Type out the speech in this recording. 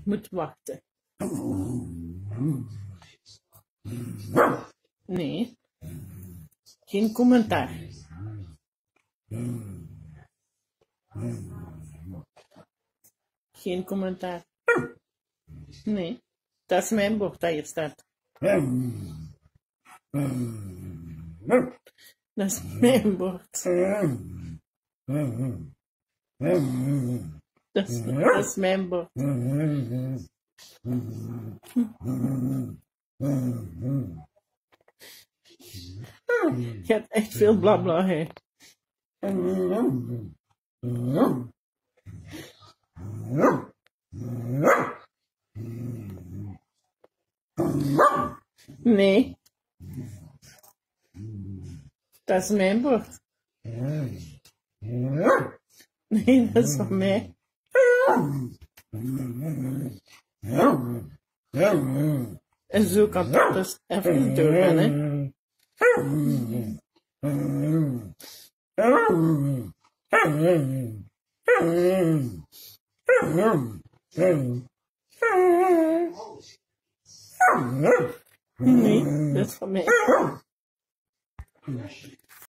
Moet wachten. Nee. Geen commentaar. Geen commentaar. Nee. Dat is mijn bord dat hier staat. Dat is mijn bord. Dat is mijn bord. Je hebt echt veel blabla, hè. Nee. Dat is mijn bord. Nee, dat is van mij. En zo kan dat dus even niet doorgaan, hè. Nee, dat is van mij.